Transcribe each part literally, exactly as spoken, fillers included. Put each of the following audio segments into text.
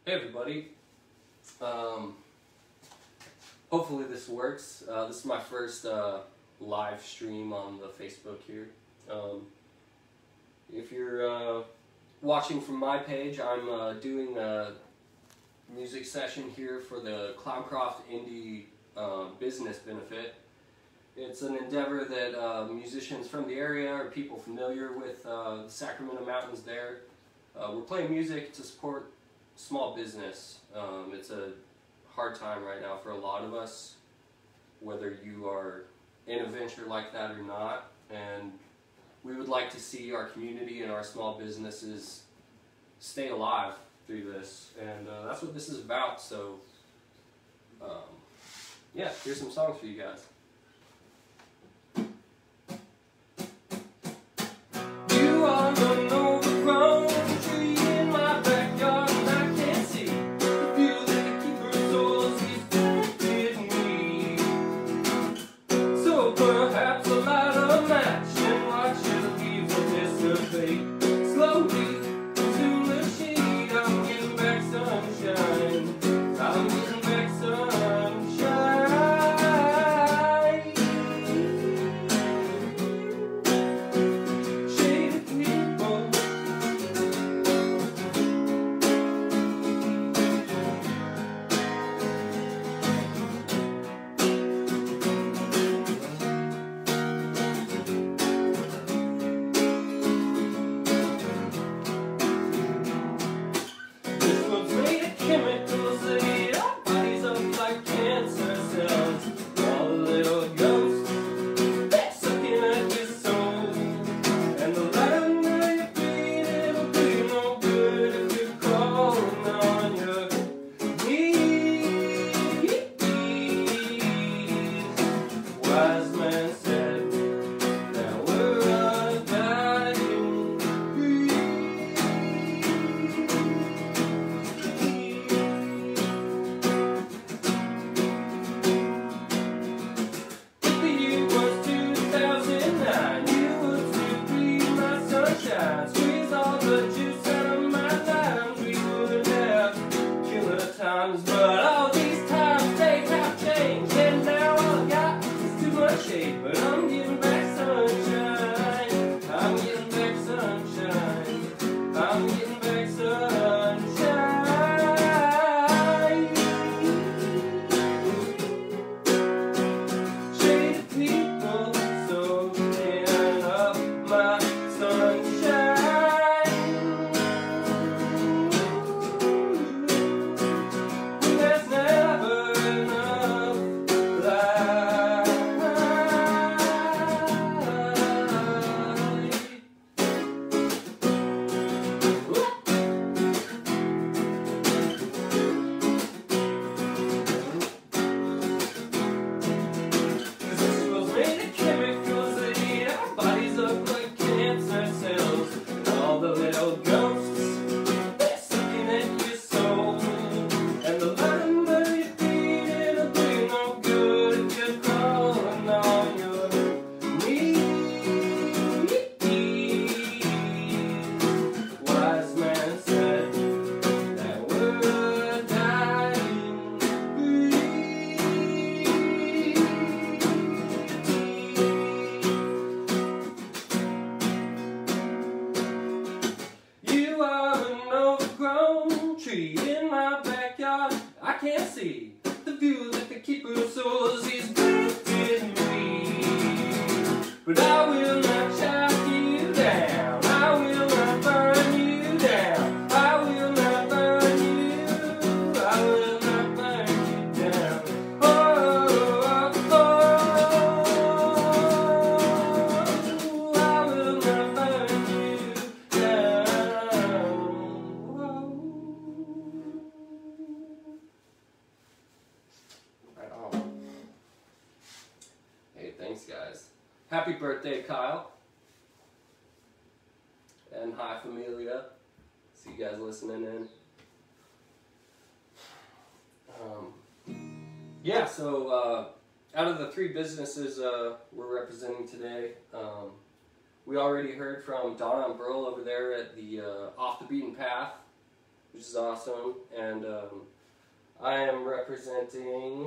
Hey everybody, um, hopefully this works. Uh, this is my first uh, live stream on the Facebook here. Um, if you're uh, watching from my page, I'm uh, doing a music session here for the Cloudcroft Indie uh, Business Benefit. It's an endeavor that uh, musicians from the area or people familiar with uh, the Sacramento Mountains there. Uh, we're playing music to support small business. Um, it's a hard time right now for a lot of us, whether you are in a venture like that or not, and we would like to see our community and our small businesses stay alive through this, and uh, that's what this is about. So um, yeah, here's some songs for you guys. You are an overgrown tree in my backyard, and I can't see the view that the keeper souls he's planted me. So perhaps I'll light a match and watch your leaves will dissipate slowly into the shade. I'm getting back sunshine. I'm getting back sunshine. Chemicals that eat our bodies up like cancer cells. All the little ghosts, they're sucking at your soul. And the light under your feet, it'll do you no good if you're crawling on your knees. Wise man said that we're a dying breed. Squeeze all the juice out of my limes. We would have killer times, but all these times they have changed, and now all I got is too much hate. But I'm getting back sunshine. I'm getting back sunshine. I'm getting back sunshine. Shady people soaking up my sunshine. There's never enough light. This was made of chemicals that eat our bodies up like cancer cells. And all the little ghosts, they're sucking at your soul. And the light under your feet, it'll do you no good if you're crawling on your knees. Wise man said that we're a dying breed. You are an overgrown tree in my backyard. I can't see the view that the keeper of souls he's planted me. But I will not shout you down. I will not burn you down. I will not burn you. I will not burn you down. Oh, oh, oh. I will not burn you down. Right on. Hey, thanks guys. Happy birthday, Kyle. And hi, Familia. See you guys listening in. Um, yeah, so uh, out of the three businesses uh, we're representing today, um, we already heard from Donna and Burl over there at the uh, Off the Beaten Path. which is awesome. And um, I am representing,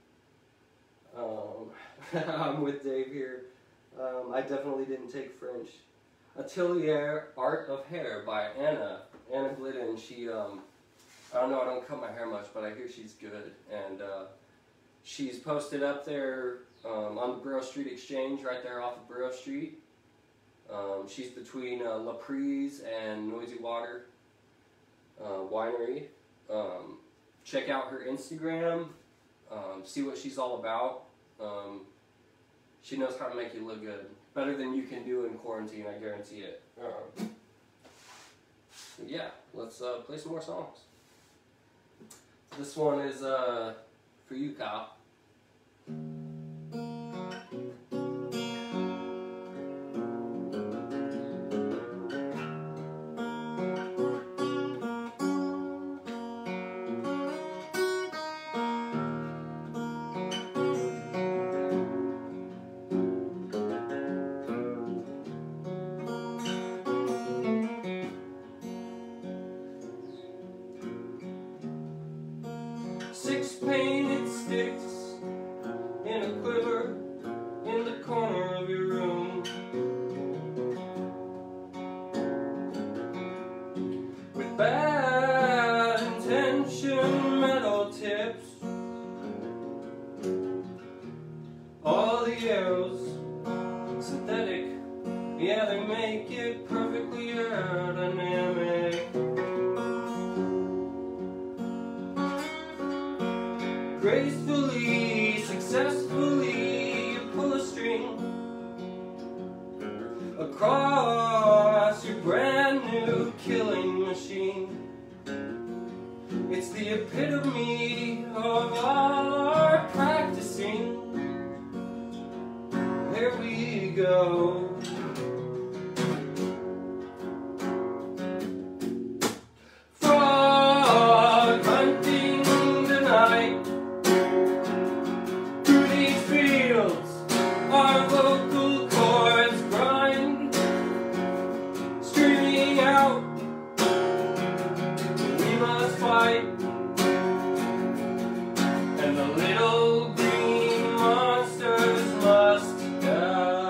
um, I'm with Dave here. Um, I definitely didn't take French. Atelier Art of Hair by Anna. Anna Glidden. She, um, I don't know, I don't cut my hair much, but I hear she's good. And uh, she's posted up there um, on the Borough Street Exchange, right there off of Borough Street. Um, she's between uh, La Prise and Noisy Water uh, Winery. Um, check out her Instagram, um, see what she's all about. Um, she knows how to make you look good. Better than you can do in quarantine, I guarantee it. Um, yeah, let's uh, play some more songs. This one is uh, for you, Kyle. Six painted sticks in a quiver in the corner of your room, with bad intention metal tips. All the arrows synthetic, yeah, they make it perfectly aerodynamic. Gracefully, successfully, you pull a string across your brand new killing machine. It's the epitome of all our practicing. Here we go. Frog hunting tonight. Our vocal cords grind, screaming out, we must fight, and the little green monsters must die.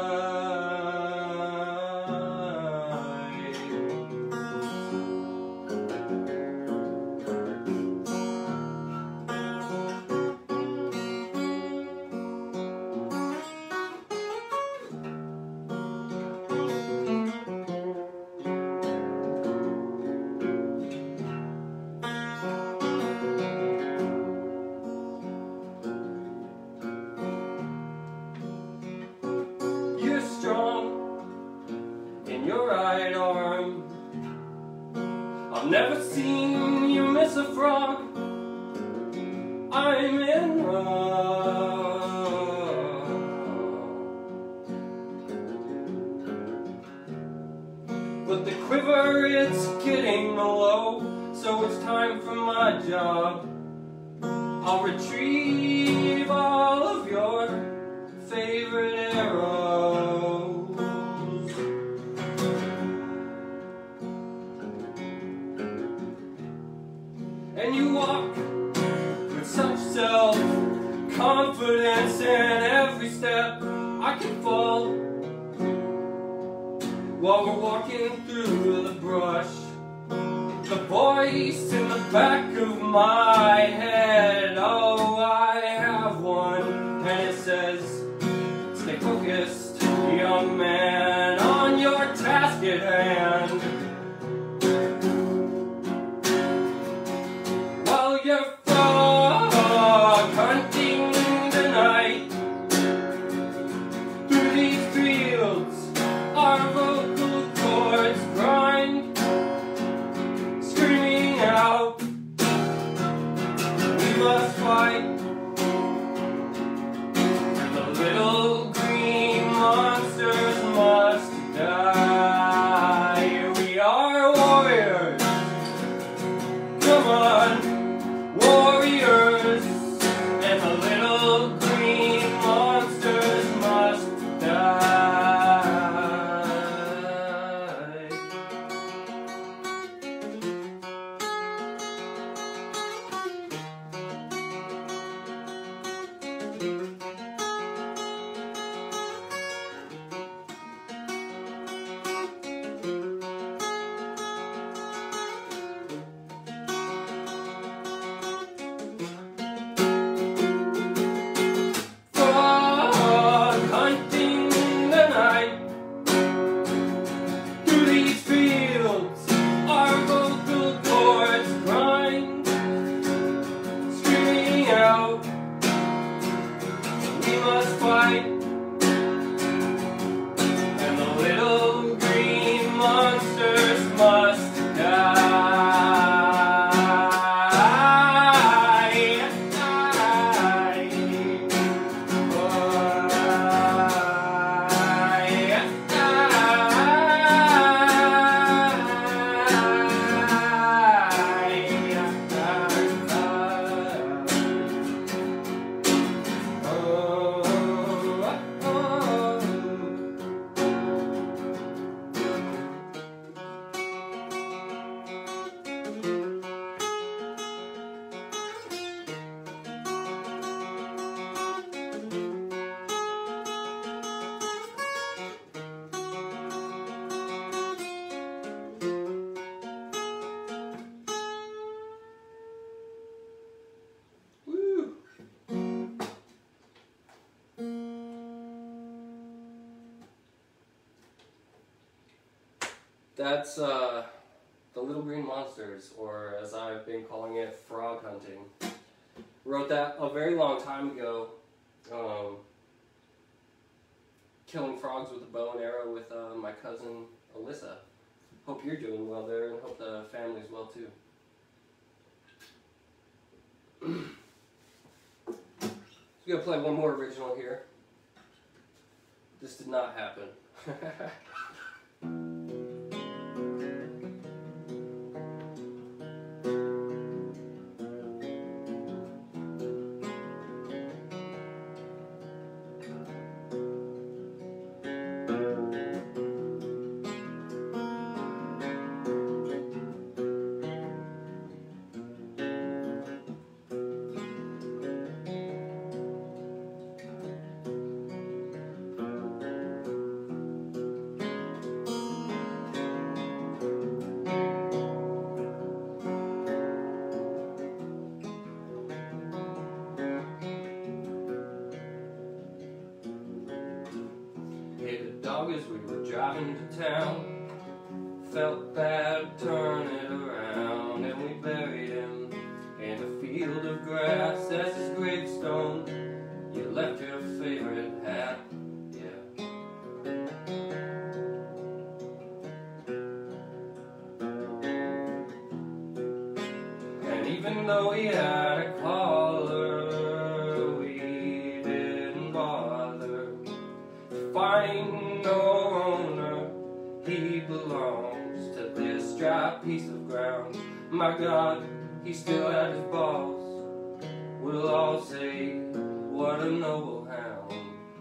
Strong in your right arm. I've never seen you miss a frog. I'm in love. But the quiver, it's getting low, so it's time for my job. I'll retrieve all of your favorite arrows. And you walk with such self-confidence in every step. I can fall while we're walking through the brush. The voice in the back of my head, oh, I have one, and it says, stay focused, young man, on your task at hand. While you're frog hunting tonight, through these fields, our vocal cords grind, screaming out, we must fight. The little green monsters must die. Here we That's uh, the Little Green Monsters, or as I've been calling it, frog hunting. Wrote that a very long time ago. Um, killing frogs with a bow and arrow with uh, my cousin Alyssa. Hope you're doing well there, and hope the family's well too. I'm gonna play one more original here. This did not happen. As we were driving to town, felt bad, turn it around, and we buried him in a field of grass as his gravestone. You left your favorite hat, yeah. And even though he had a collar, we didn't bother to find no owner. He belongs to this dry piece of ground. My God, he still had his balls. We'll all say, what a noble hound.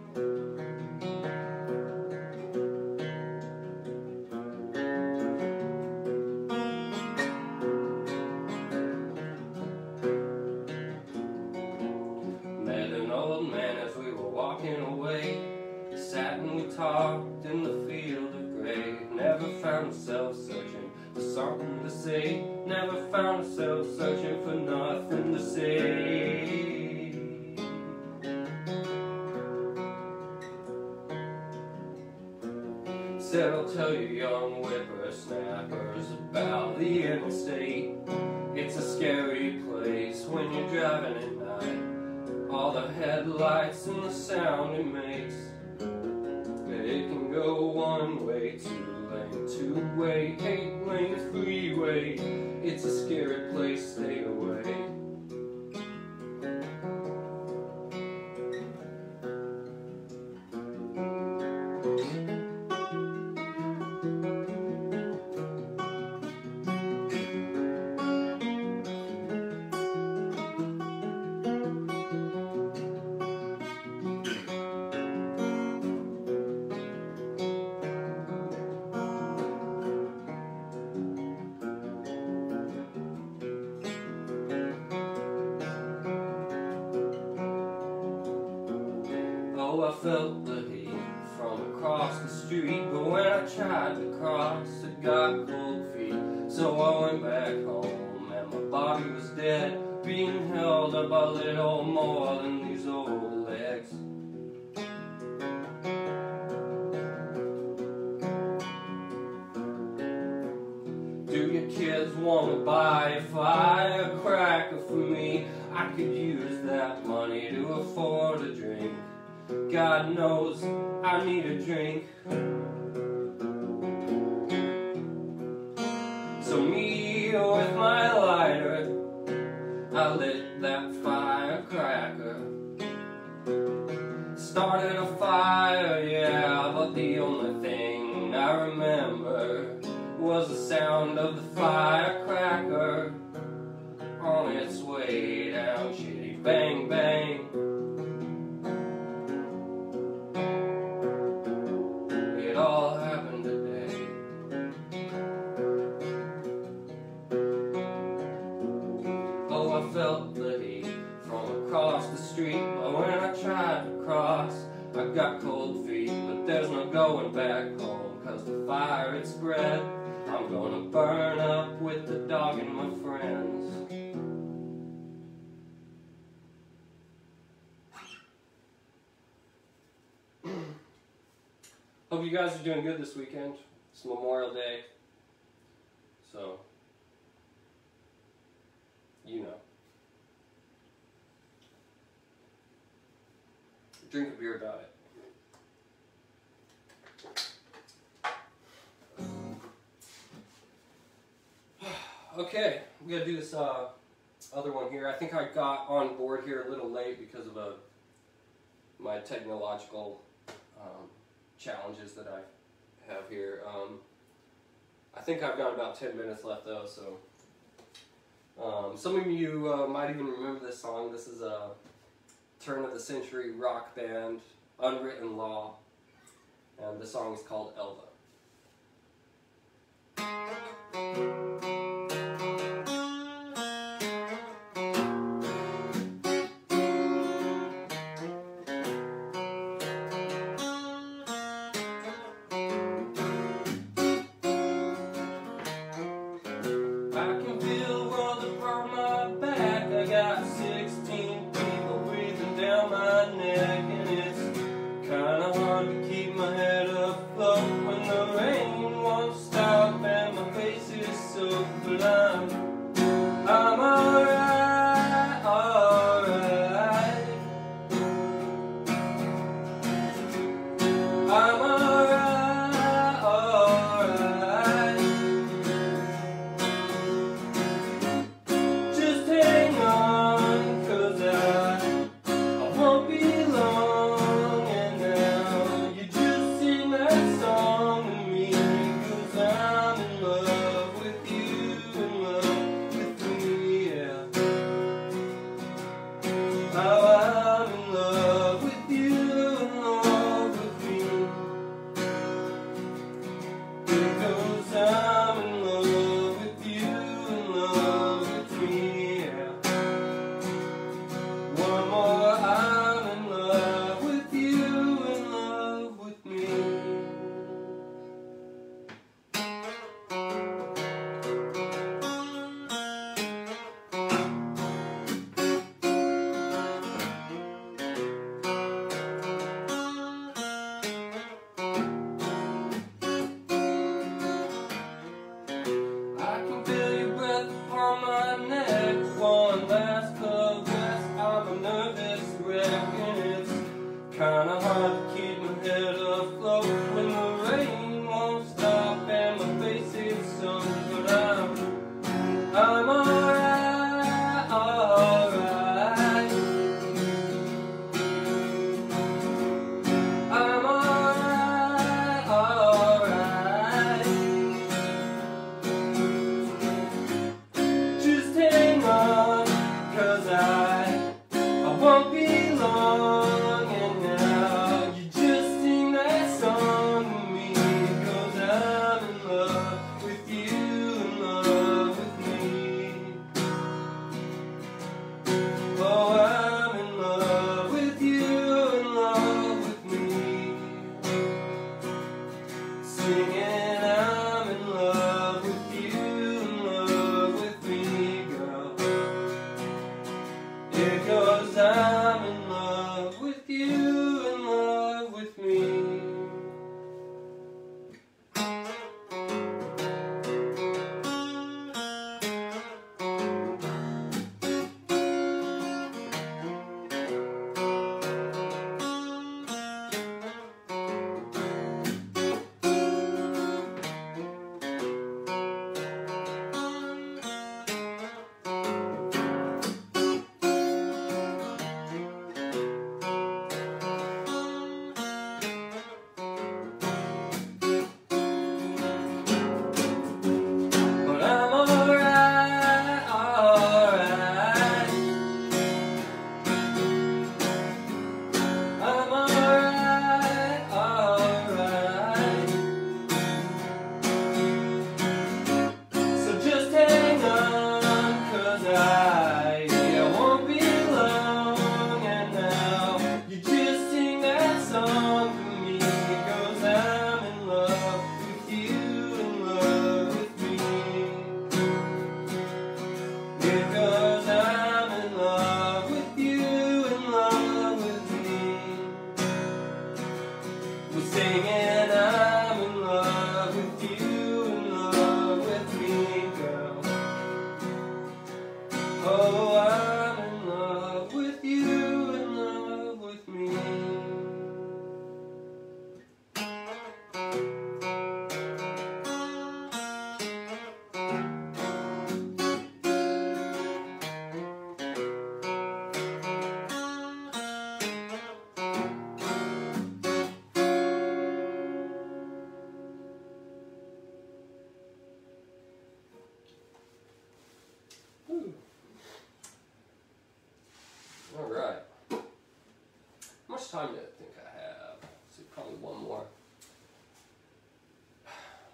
Met an old man as we were walking away. Sat and we talked in the field of gray. Never found ourselves searching for something to say. Never found ourselves searching for nothing to say. Said I'll tell you young whippersnappers about the interstate. It's a scary place when you're driving at night. All the headlights and the sound it makes. It can go one way, two lane, two way, eight lane freeway. It's a scary place, stay away. Oh, I felt the heat from across the street, but when I tried to cross, it got cold feet. So I went back home, and my body was dead, being held up a little more than these old legs. Do your kids want to buy a firecracker for me? I could use that money to afford a drink. God knows I need a drink. So me with my lighter, I lit that firecracker. Started a fire, yeah, but the only thing I remember was the sound of the firecracker on its way down, shitty bang bang. It all happened today. Oh, I felt the heat from across the street, but when I tried to cross, I got cold feet. But there's no going back home, 'cause the fire it spread. I'm gonna burn up with the dog and my friends. Hope you guys are doing good this weekend. It's Memorial Day. So, you know. Drink a beer about it. Okay, we gotta do this uh, other one here. I think I got on board here a little late because of a, my technological um, challenges that I have here. Um, I think I've got about ten minutes left though, so. Um, some of you uh, might even remember this song. This is a turn of the century rock band, Unwritten Law, and the song is called Elva. When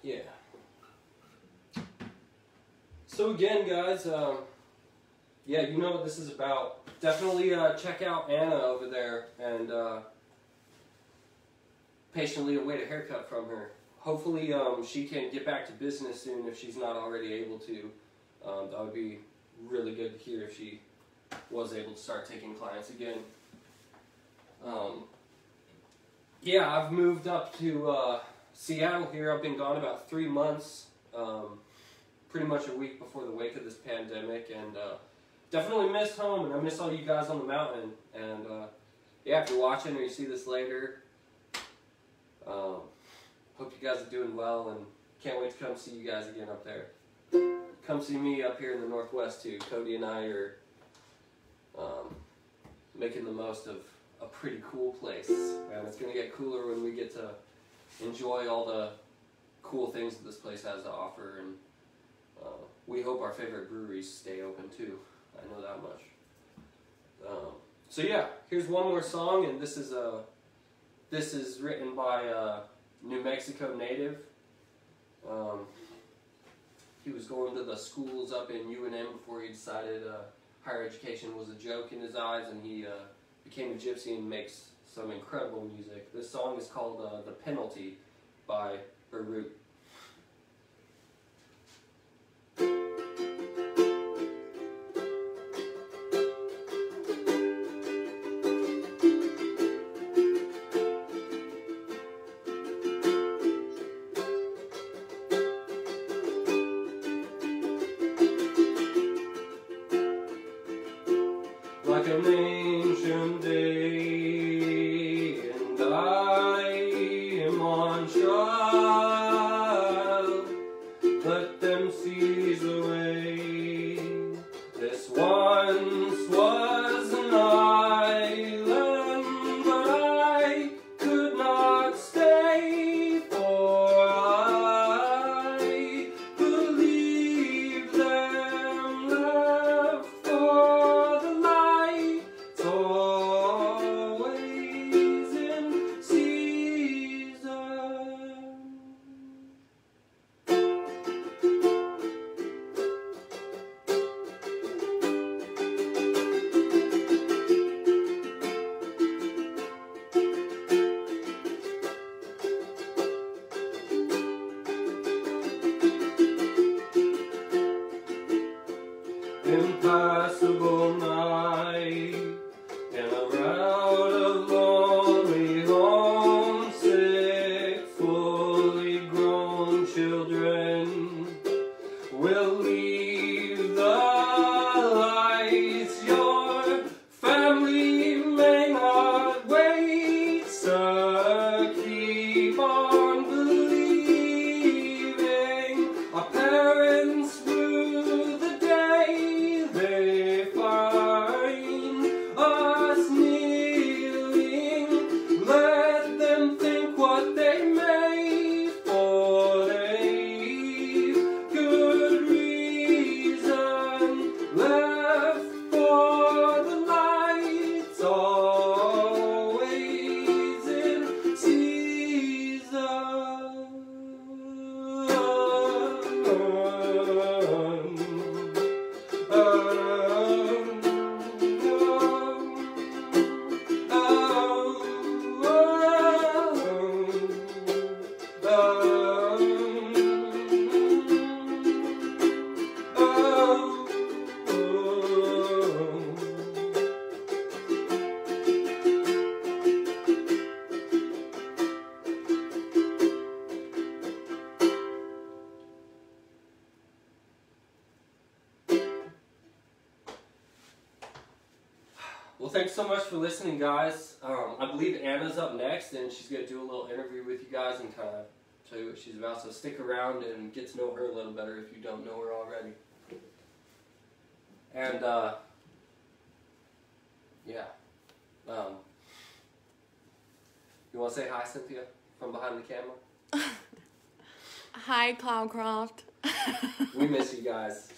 yeah. So again, guys, um, yeah, you know what this is about. Definitely uh, check out Anna over there and uh, patiently await a haircut from her. Hopefully um, she can get back to business soon if she's not already able to. Um, that would be really good to hear if she was able to start taking clients again. Um, yeah, I've moved up to uh, Seattle here. I've been gone about three months, um, pretty much a week before the wake of this pandemic, and uh, definitely missed home, and I miss all you guys on the mountain. And uh, yeah, if you're watching or you see this later, um, hope you guys are doing well, and can't wait to come see you guys again up there. Come see me up here in the Northwest too. Cody and I are um, making the most of a pretty cool place, and it's going to get cooler when we get to enjoy all the cool things that this place has to offer, and uh, we hope our favorite breweries stay open too. I know that much. Um, so yeah, here's one more song, and this is a this is written by a New Mexico native. Um, he was going to the schools up in U N M before he decided uh, higher education was a joke in his eyes, and he uh, became a gypsy and makes some incredible music. This song is called uh, "The Penalty" by Beirut. Like an ancient day, and I am on trial. Let them seize away. This once was an island, but I could not stay, for I believe them left for the light. It's always in season. Impassable night, in a rout of lonely, homesick, fully grown children will leave the lights. Your family may not wait, sir. Keep on believing. Our parents rue the day they find us kneeling. Let them think what they may, for they've good reason left for the lights, always in season. Well, thanks so much for listening, guys. Um, I believe Anna's up next, and she's going to do a little interview with you guys and kind of tell you what she's about. So stick around and get to know her a little better if you don't know her already. And, uh, yeah. Um, you want to say hi, Cynthia, from behind the camera? Hi, Cloudcroft. We miss you guys.